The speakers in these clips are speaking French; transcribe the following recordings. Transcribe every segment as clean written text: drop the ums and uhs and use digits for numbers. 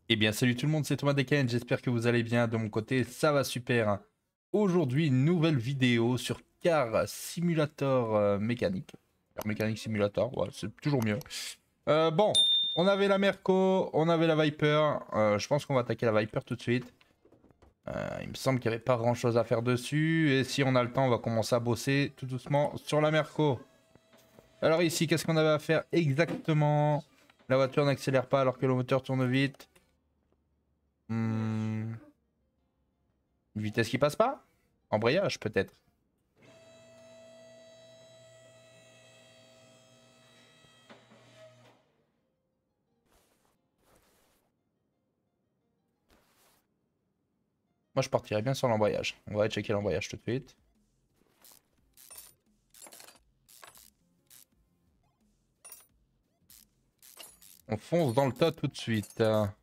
Eh bien, salut tout le monde, c'est Thomas Deken, j'espère que vous allez bien. De mon côté, ça va super. Aujourd'hui, une nouvelle vidéo sur Car Simulator mécanique. Car mécanique simulator, ouais, c'est toujours mieux. Bon, on avait la Merco, on avait la Viper. Je pense qu'on va attaquer la Viper tout de suite. Il me semble qu'il n'y avait pas grand chose à faire dessus. Et si on a le temps, on va commencer à bosser tout doucement sur la Merco. Alors ici, qu'est-ce qu'on avait à faire exactement? La voiture n'accélère pas alors que le moteur tourne vite. Hmm. Une vitesse qui passe pas? Embrayage peut-être. Moi je partirais bien sur l'embrayage. On va aller checker l'embrayage tout de suite. On fonce dans le tas tout de suite.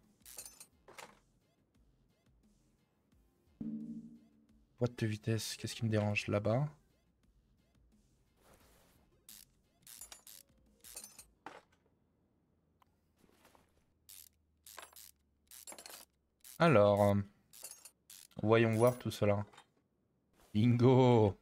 Boîte de vitesse, qu'est-ce qui me dérange là-bas? Alors, voyons voir tout cela. Bingo!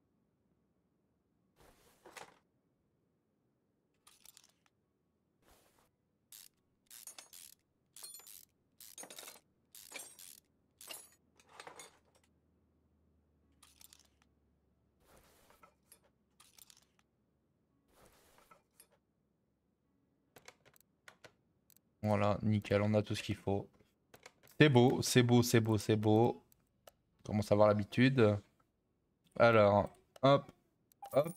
Voilà, nickel, on a tout ce qu'il faut. C'est beau, c'est beau, c'est beau, c'est beau. On commence à avoir l'habitude. Alors, hop, hop.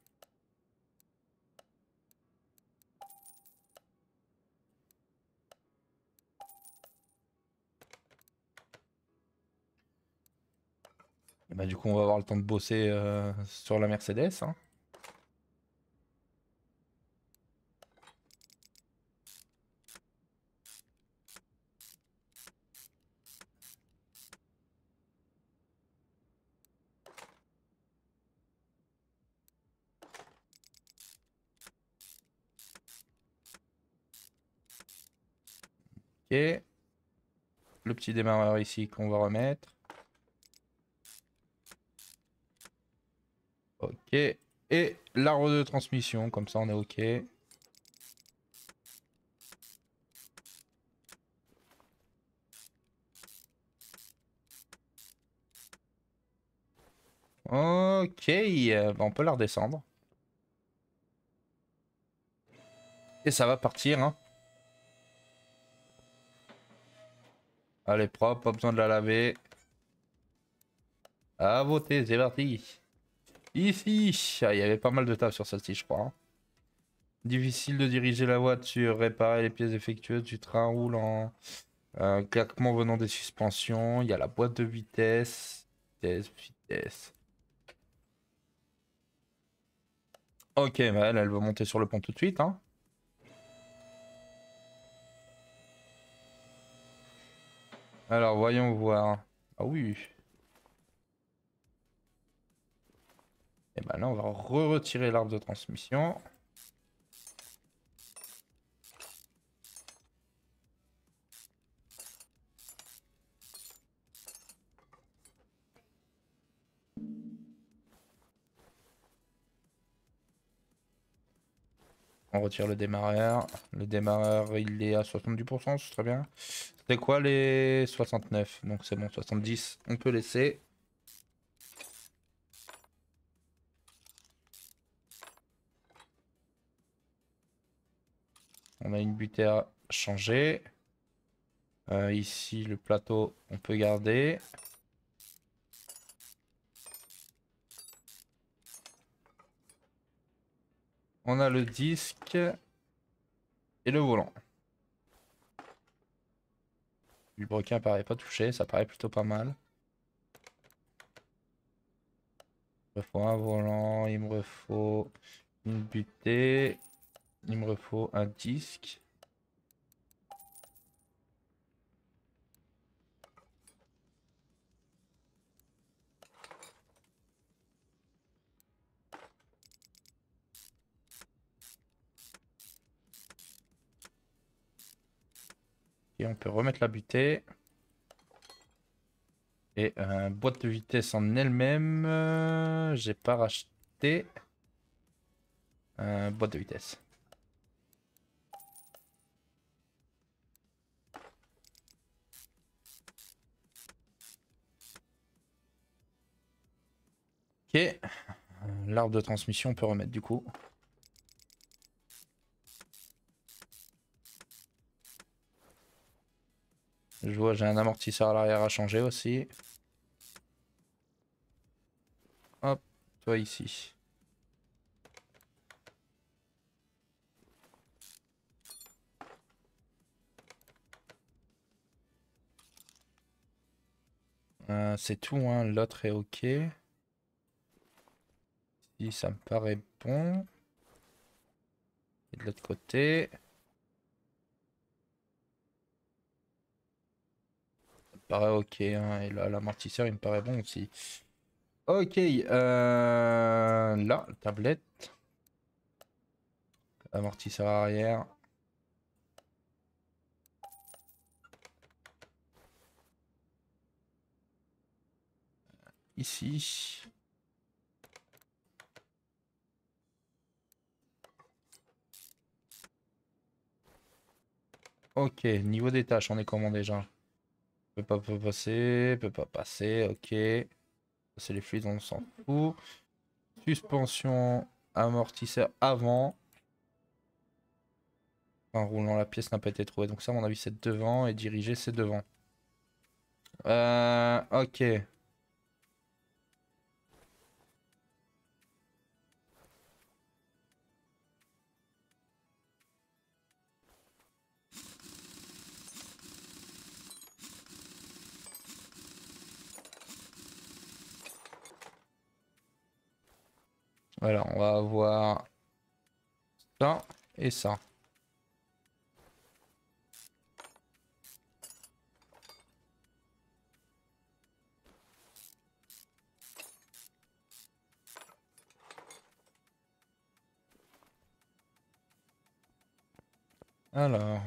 Et bah, du coup, on va avoir le temps de bosser sur la Mercedes, hein. Ok. Le petit démarreur ici qu'on va remettre. Ok. Et l'arbre de transmission, comme ça on est ok. Ok, bah, on peut la redescendre. Et ça va partir, hein. Elle est propre, pas besoin de la laver. À voter, c'est parti. Ici, ah, il y avait pas mal de taf sur celle-ci, je crois, hein. Difficile de diriger la voiture, réparer les pièces défectueuses du train roulant. Claquement venant des suspensions. Il y a la boîte de vitesse. Vitesse, vitesse. Ok, bah elle va monter sur le pont tout de suite, hein. Alors, voyons voir. Ah oui. Et ben là, on va retirer l'arbre de transmission. On retire le démarreur. Le démarreur, il est à 70%, c'est très bien. C'était quoi les 69? Donc c'est bon, 70, on peut laisser. On a une butée à changer. Ici, le plateau, on peut garder. On a le disque et le volant. Le broquin paraît pas touché, ça paraît plutôt pas mal. Il me faut un volant, il me faut une butée, il me faut un disque. Et on peut remettre la butée. Et boîte de vitesse en elle-même, j'ai pas racheté boîte de vitesse. Ok, l'arbre de transmission on peut remettre du coup. Je vois j'ai un amortisseur à l'arrière à changer aussi. Hop, toi ici. C'est tout, hein. L'autre est ok. Si ça me paraît bon. Et de l'autre côté. Ça me paraît ok, hein. Et là, l'amortisseur il me paraît bon aussi. Ok, là, tablette. Amortisseur arrière. Ici. Ok, niveau des tâches, on est comment déjà? Peut passer, peut pas passer, ok. C'est les fluides, on s'en fout. Suspension, amortisseur avant. En roulant, la pièce n'a pas été trouvée. Donc ça, à mon avis, c'est devant et diriger, c'est devant. Ok. Voilà, on va avoir ça et ça. Alors.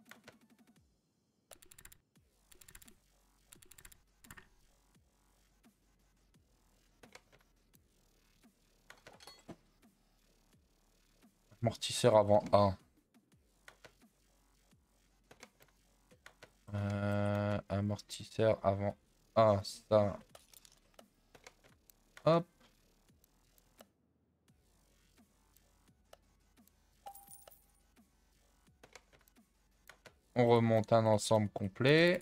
Amortisseur avant A. Amortisseur avant A, ça. Hop. On remonte un ensemble complet.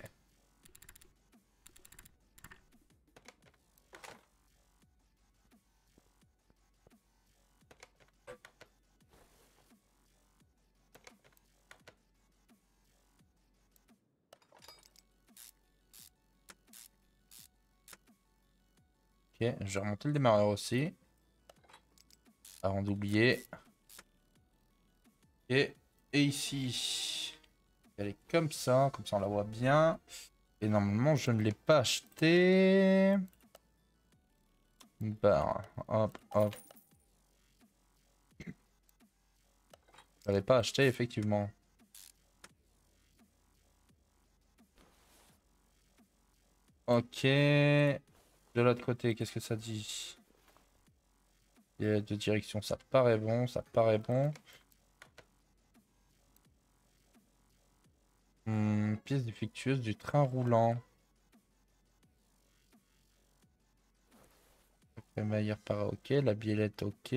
Ok, je vais remonter le démarreur aussi. Avant d'oublier. Et ici, elle est comme ça on la voit bien. Et normalement, je ne l'ai pas acheté. Bah, hop, hop. Je l'avais pas acheté, effectivement. Ok. De l'autre côté, qu'est-ce que ça dit? De direction, ça paraît bon, ça paraît bon. Pièce défectueuse du train roulant. Le maillot paraît ok, la biellette ok.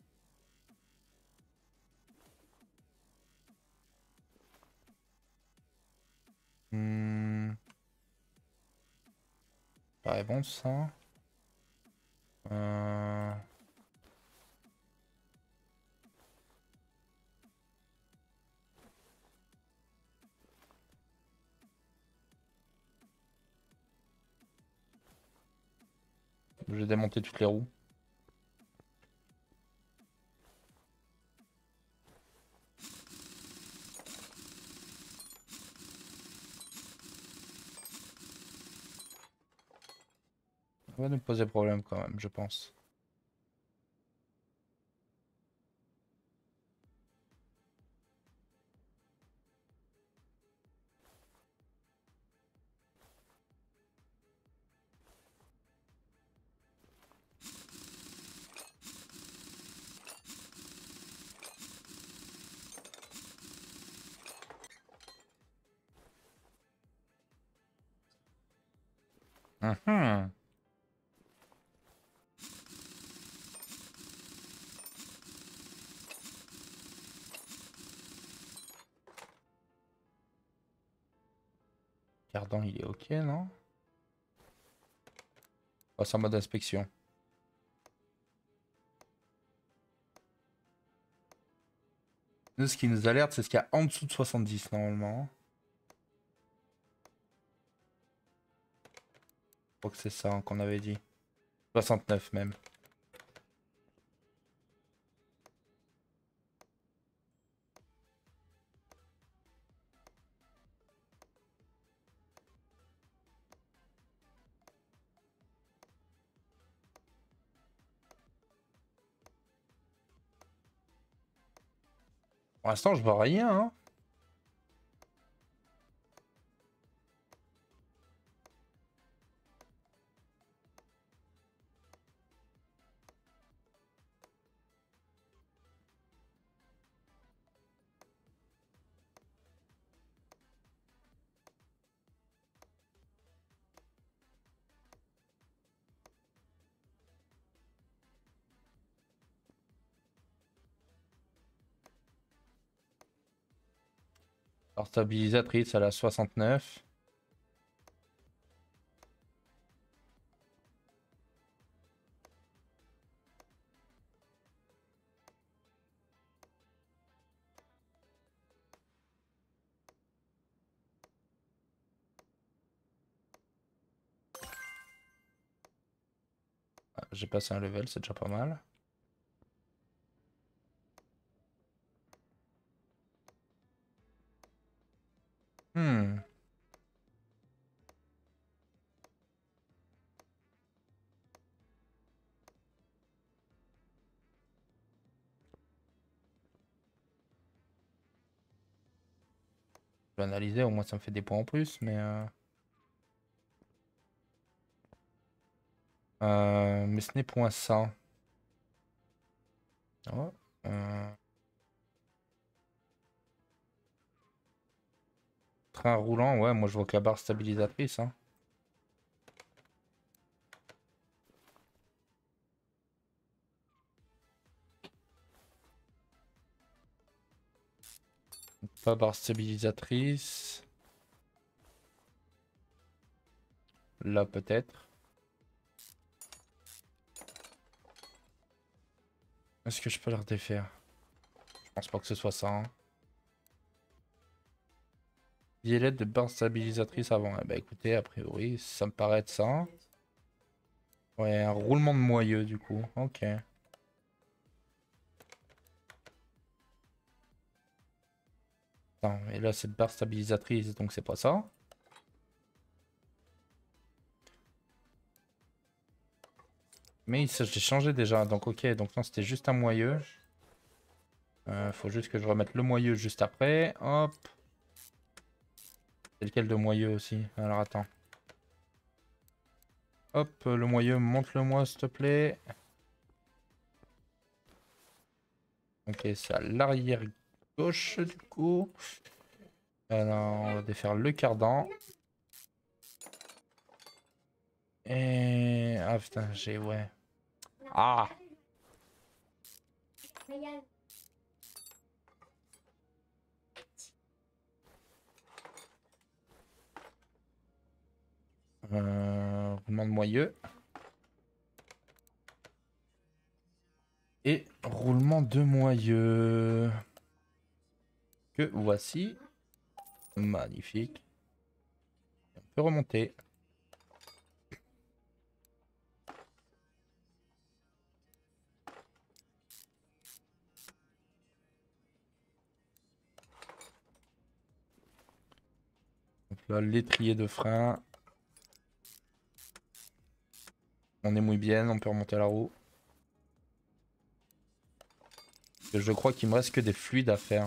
Hmm, paraît bon ça. Euh, Je vais démonter toutes les roues. Ça va nous poser problème quand même, je pense. Mhm. Cardan, il est ok, non? Passe en mode inspection. Nous, ce qui nous alerte, c'est ce qu'il y a en dessous de 70 normalement. Je crois que c'est ça hein, qu'on avait dit. 69 même. Pour l'instant, je vois rien. Hein. Alors, stabilisatrice, elle a 69. Ah, j'ai passé un level, c'est déjà pas mal. Hmm. Je vais analyser, au moins ça me fait des points en plus, mais ce n'est point ça. Oh, train roulant, ouais, moi je vois que la barre stabilisatrice. Hein. Pas barre stabilisatrice. Là peut-être. Est-ce que je peux la redéfaire? Je pense pas que ce soit ça. Hein. Violette de barre stabilisatrice avant. Eh ben écoutez, a priori, ça me paraît être ça. Ouais, un roulement de moyeu du coup. Ok. Attends, et là c'est barre stabilisatrice, donc c'est pas ça. Mais j'ai changé déjà, donc ok, donc non c'était juste un moyeu. Faut juste que je remette le moyeu juste après. Hop. C'est lequel de moyeu aussi? Alors attends. Hop, le moyeu, montre-le-moi s'il te plaît. Ok, c'est à l'arrière gauche du coup. Alors, on va défaire le cardan. Et... Ah putain, j'ai... Ouais. Ah! Roulement de moyeu. Et roulement de moyeu. Que voici. Magnifique. On peut remonter. Donc là, l'étrier de frein. On émouille bien, on peut remonter la roue. Je crois qu'il me reste que des fluides à faire.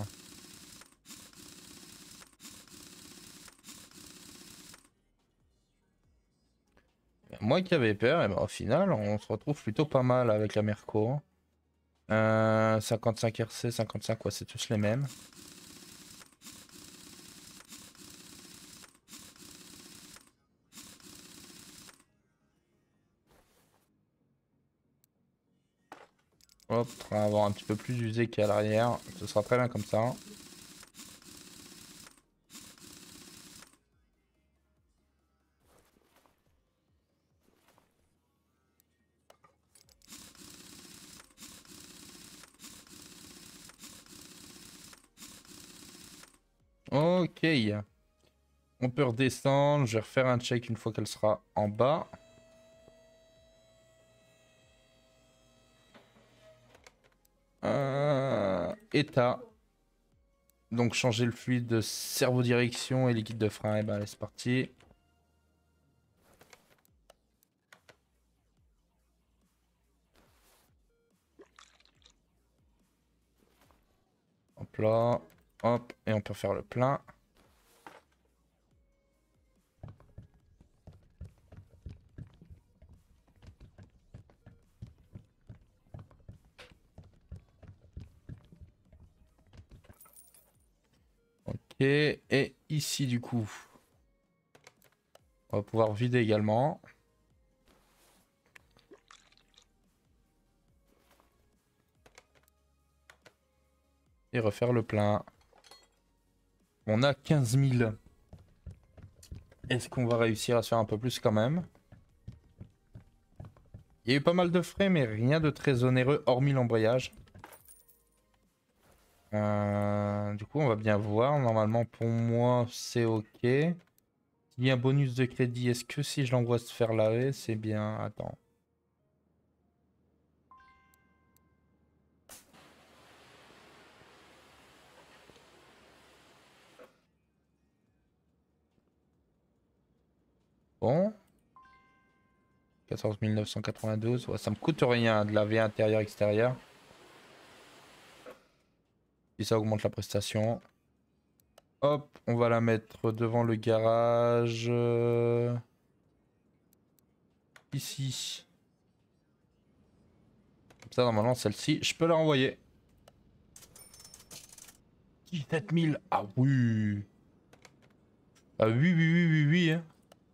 Moi qui avais peur, et ben, au final, on se retrouve plutôt pas mal avec la Merco. 55 RC, 55, ouais, c'est tous les mêmes. Hop, on va avoir un petit peu plus d'usé qu'à l'arrière. Ce sera très bien comme ça. Ok. On peut redescendre. Je vais refaire un check une fois qu'elle sera en bas. État. Donc changer le fluide de servo-direction et liquide de frein. Et ben allez, c'est parti. Hop là. Hop. Et on peut faire le plein. Ok. Et ici du coup. On va pouvoir vider également. Et refaire le plein. On a 15 000. Est-ce qu'on va réussir à se faire un peu plus quand même? Il y a eu pas mal de frais, mais rien de très onéreux, hormis l'embrayage. Du coup, on va bien voir. Normalement, pour moi, c'est ok. Il y a un bonus de crédit. Est-ce que si je l'envoie se faire laver, c'est bien? Attends. Bon. 14 992. Ouais, ça me coûte rien de laver intérieur-extérieur. Si ça augmente la prestation. Hop, on va la mettre devant le garage. Ici. Comme ça, normalement, celle-ci, je peux la renvoyer. 17 000. Ah oui. Ah oui, oui, oui, oui, oui. Hein.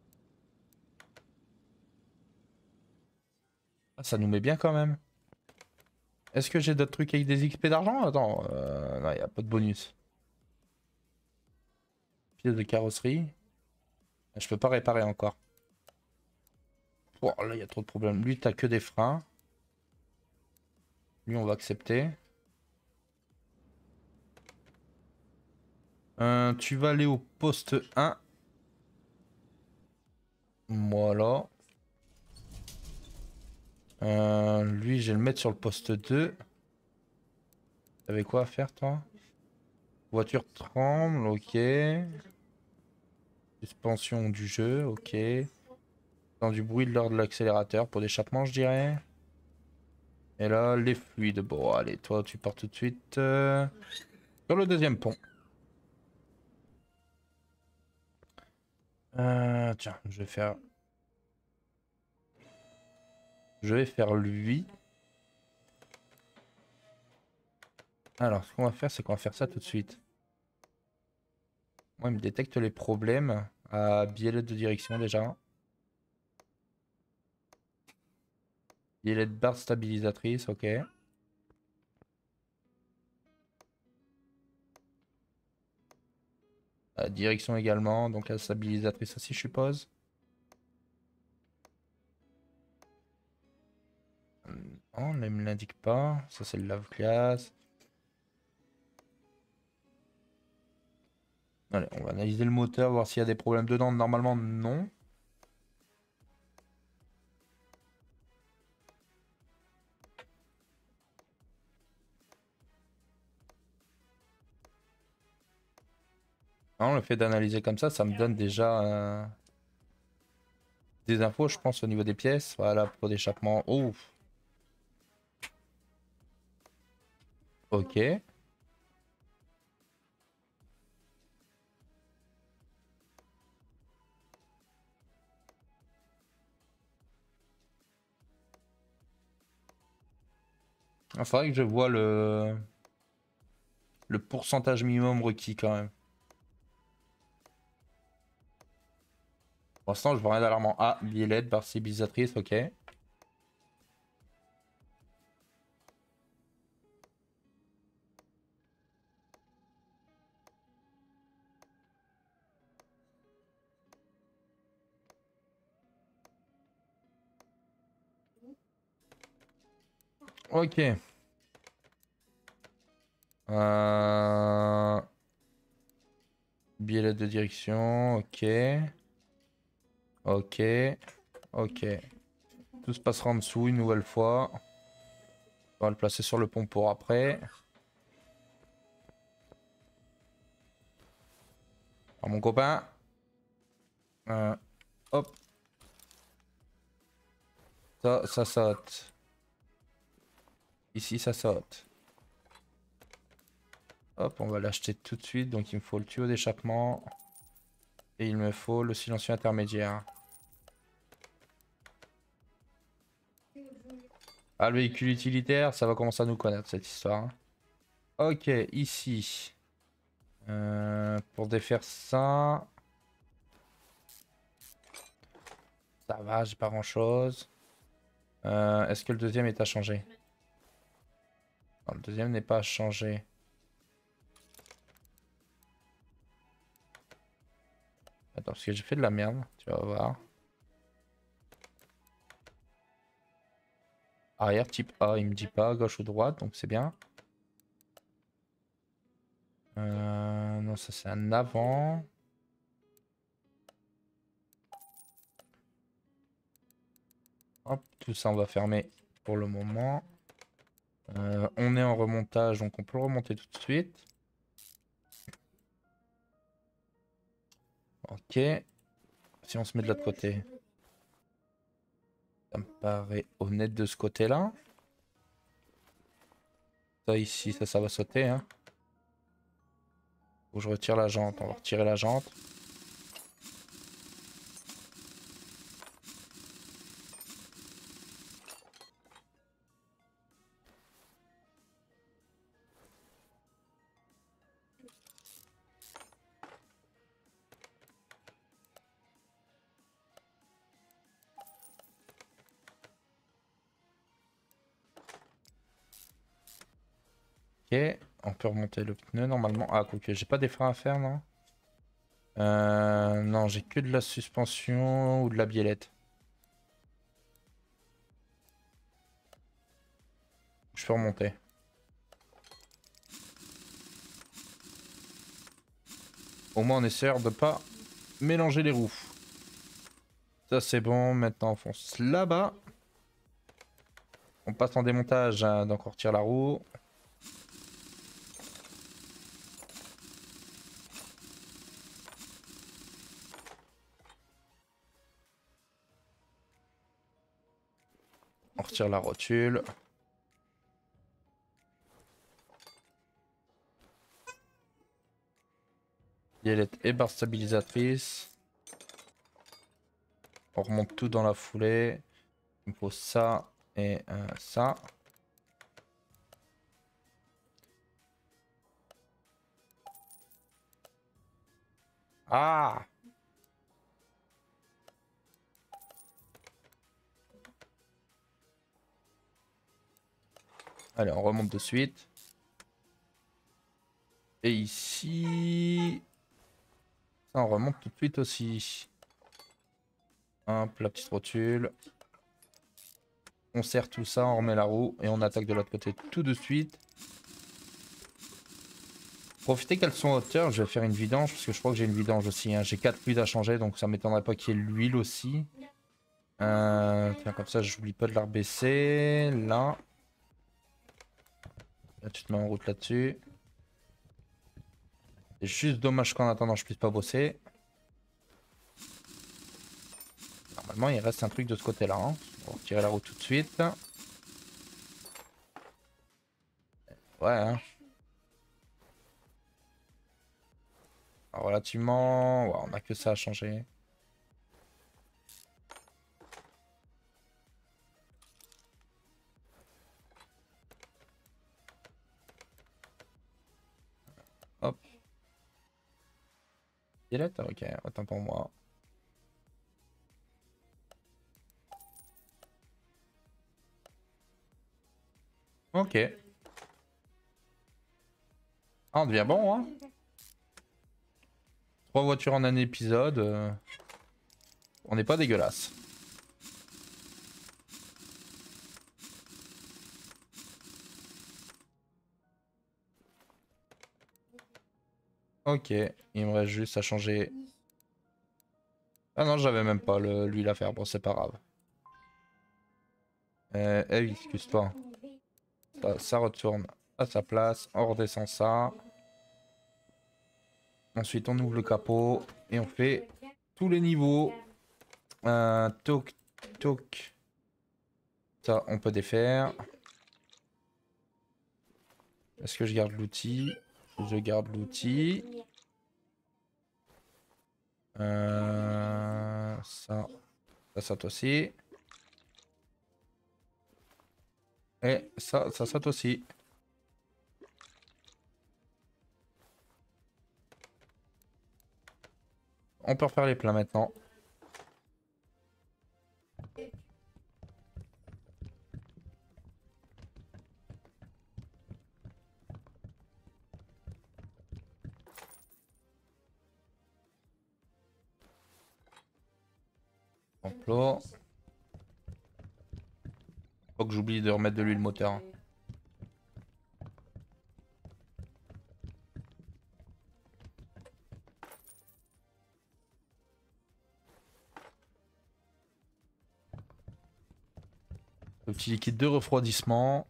Ah, ça nous met bien quand même. Est-ce que j'ai d'autres trucs avec des XP d'argent? Attends, non, il n'y a pas de bonus. Pièce de carrosserie. Je peux pas réparer encore. Oh, là, il y a trop de problèmes. Lui, t'as que des freins. Lui, on va accepter. Tu vas aller au poste 1. Voilà. Lui, je vais le mettre sur le poste 2. T'avais quoi à faire, toi? Voiture tremble, ok. Suspension du jeu, ok. Dans du bruit lors de l'accélérateur pour l'échappement, je dirais. Et là, les fluides. Bon, allez, toi, tu pars tout de suite sur le deuxième pont. Tiens, je vais faire lui. Alors, ce qu'on va faire, c'est qu'on va faire ça tout de suite. Moi, il me détecte les problèmes à biellette de direction déjà. Biellette barre stabilisatrice, ok. Direction également, donc la stabilisatrice aussi, je suppose. Non, ne me l'indique pas. Ça, c'est le lave-glace. Allez, on va analyser le moteur, voir s'il y a des problèmes dedans. Normalement, non. Non, le fait d'analyser comme ça me donne déjà des infos, je pense, au niveau des pièces. Voilà, pour d'échappement. Oh, ok. Il faudrait que je vois le pourcentage minimum requis quand même. Pour l'instant, je vois rien d'alarmant. Ah, billet LED, barre stabilisatrice, ok. Ok. Billet de direction, ok. Ok. Ok. Tout se passera en dessous une nouvelle fois. On va le placer sur le pont pour après. Alors, mon copain. Hop. Ça saute. Ici, ça saute. Hop, on va l'acheter tout de suite. Donc, il me faut le tuyau d'échappement. Et il me faut le silencieux intermédiaire. Ah, le véhicule utilitaire, ça va commencer à nous connaître cette histoire. Hein. Ok, ici. Pour défaire ça. Ça va, j'ai pas grand chose. Est-ce que le deuxième est à changer? Non, le deuxième n'est pas à changer. Attends, parce que j'ai fait de la merde, tu vas voir. Arrière type A, il me dit pas gauche ou droite, donc c'est bien. Non, ça c'est un avant. Hop, tout ça on va fermer pour le moment. On est en remontage, donc on peut le remonter tout de suite. Ok. Si on se met de l'autre côté. Ça me paraît honnête de ce côté-là. Ça ici, ça va sauter. Hein. Faut que je retire la jante. On va retirer la jante. Ok. On peut remonter le pneu normalement. Ah, quoique, j'ai pas des freins à faire, non? Non, j'ai que de la suspension ou de la biellette. Je peux remonter. Au moins on essaie de pas mélanger les roues. Ça c'est bon, maintenant on fonce là-bas. On passe en démontage, hein, donc on retire la roue. On retire la rotule. Biellette et barre stabilisatrice. On remonte tout dans la foulée. Il me faut ça et ça. Ah! Allez, on remonte de suite. Et ici... Ça, on remonte tout de suite aussi. Hop, la petite rotule. On serre tout ça, on remet la roue et on attaque de l'autre côté tout de suite. Profitez qu'elles sont en hauteur, je vais faire une vidange parce que je crois que j'ai une vidange aussi. Hein. J'ai 4 fluides à changer donc ça m'étonnerait pas qu'il y ait l'huile aussi. Tiens, comme ça j'oublie pas de la rebaisser. Là. Là tu te mets en route là-dessus. C'est juste dommage qu'en attendant je puisse pas bosser. Normalement il reste un truc de ce côté là. Hein. On va retirer la roue tout de suite. Ouais hein. Alors, relativement... Ouais, on a que ça à changer. Hop. Violette, ok, attends pour moi. Ok. Ah, on devient bon, hein. 3 voitures en un épisode. On n'est pas dégueulasse. Ok, il me reste juste à changer. Ah non, j'avais même pas l'huile à faire. Bon, c'est pas grave. Eh oui, excuse-toi. Ça retourne à sa place. On redescend ça. Ensuite, on ouvre le capot et on fait tous les niveaux. Toc, toc. Ça, on peut défaire. Est-ce que je garde l'outil? Je garde l'outil. Ça saute aussi. Et ça saute aussi. On peut refaire les plats maintenant. Complot. Faut que j'oublie de remettre de l'huile moteur. Le petit liquide de refroidissement.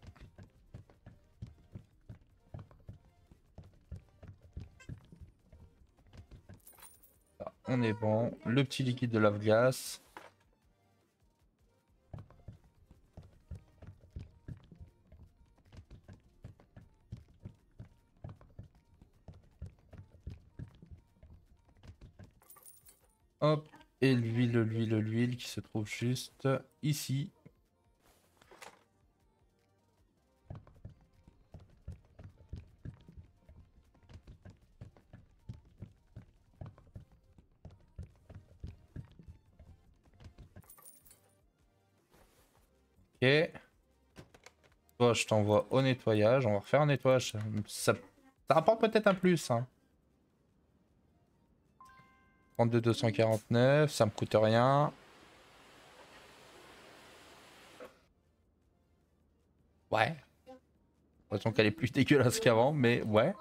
Là, on est bon. Le petit liquide de lave-glace. Hop. Et l'huile qui se trouve juste ici. Ok. Toi, je t'envoie au nettoyage. On va refaire un nettoyage. Ça rapporte peut-être un plus. Hein. 32 249, ça me coûte rien. Ouais. De toute façon qu'elle est plus dégueulasse qu'avant, mais ouais.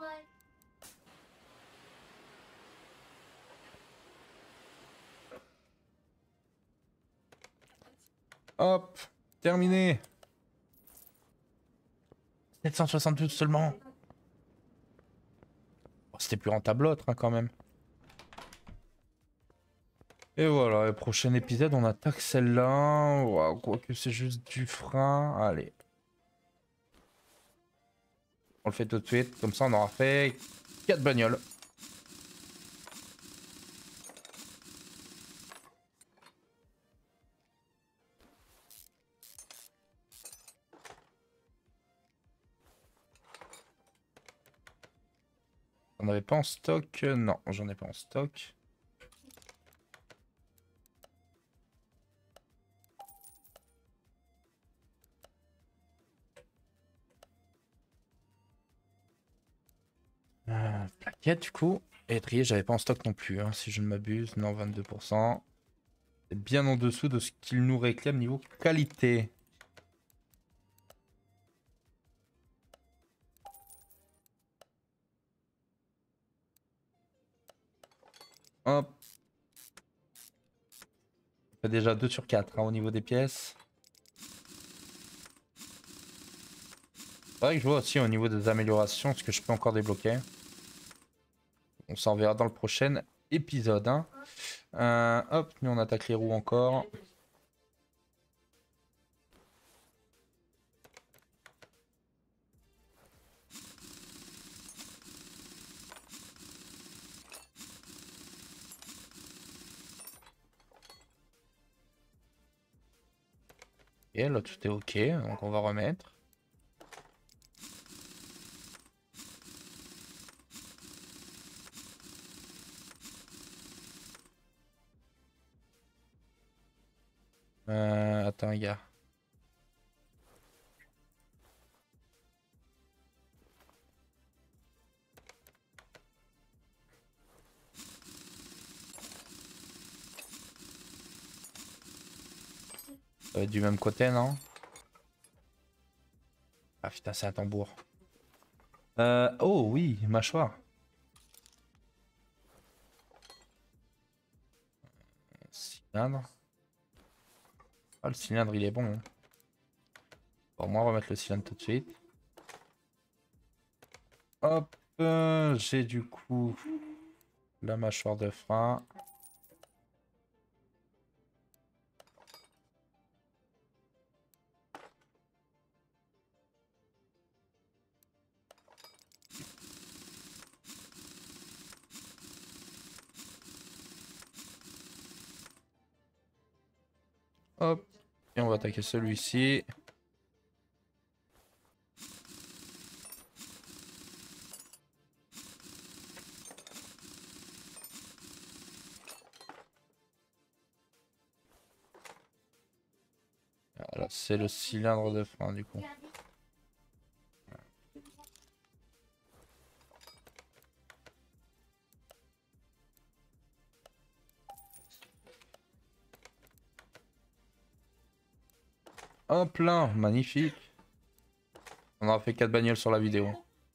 Hop, terminé. 772 seulement. Oh, c'était plus rentable l'autre hein, quand même. Et voilà, le prochain épisode, on attaque celle-là. Wow, quoique c'est juste du frein. Allez. On le fait tout de suite. Comme ça, on aura fait 4 bagnoles. On avait pas en stock? Non, j'en ai pas en stock. Plaquette du coup. Et étrier, j'avais pas en stock non plus, hein, si je ne m'abuse. Non, 22%. C'est bien en dessous de ce qu'il nous réclame niveau qualité. Hop. On fait déjà 2 sur 4 hein, au niveau des pièces. C'est vrai que je vois aussi au niveau des améliorations ce que je peux encore débloquer. On s'en verra dans le prochain épisode. Hein. Hop, nous on attaque les roues encore. Et là tout est ok, donc on va remettre. Attends les gars. Ça va être du même côté non? Ah putain c'est un tambour. Oh oui, mâchoire. Cylindre. Ah, le cylindre il est bon. Hein. Bon, moi on va mettre le cylindre tout de suite. Hop, j'ai du coup la mâchoire de frein. Hop, et on va attaquer celui-ci. Voilà, c'est le cylindre de frein du coup. Hop là, magnifique. On aura fait 4 bagnoles sur la vidéo.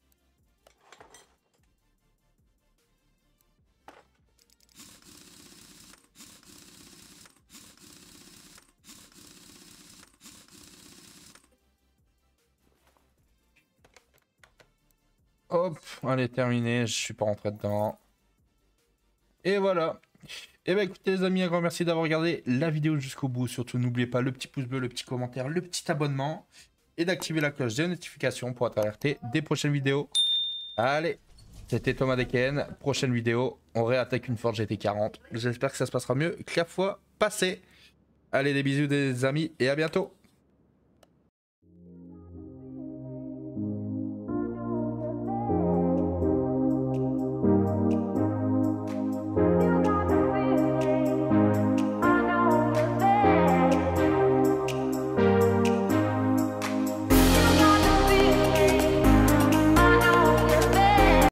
Hop, allez, terminé, je suis pas rentré dedans. Et voilà. Et bah écoutez les amis, un grand merci d'avoir regardé la vidéo jusqu'au bout. Surtout n'oubliez pas le petit pouce bleu, le petit commentaire, le petit abonnement. Et d'activer la cloche des notifications pour être alerté des prochaines vidéos. Allez, c'était Thomas DKN. Prochaine vidéo, on réattaque une Ford GT40. J'espère que ça se passera mieux que la fois passée. Allez, des bisous des amis et à bientôt.